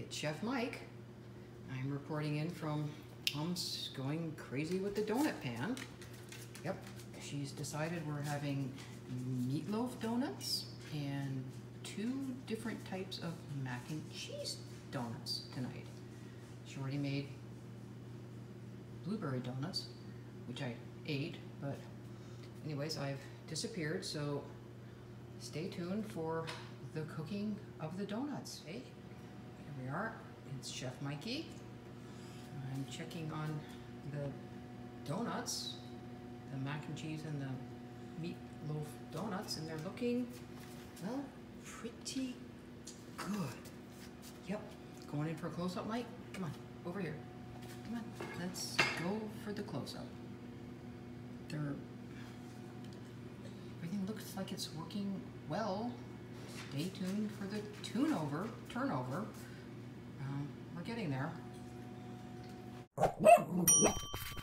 it's Chef Mike. I'm reporting in from Mom's going crazy with the donut pan. Yep, she's decided we're having meatloaf donuts and 2 different types of mac and cheese donuts tonight. She already made blueberry donuts, which I ate, but anyways, I've disappeared, so stay tuned for the cooking of the donuts. Hey, here we are. It's Chef Mikey. I'm checking on the donuts, the mac and cheese and the meatloaf donuts, and they're looking, well, pretty good. Yep, going in for a close-up, Mike? Come on, over here. Come on, let's go for the close-up. Everything looks like it's working well. Stay tuned for the turnover. We're getting there.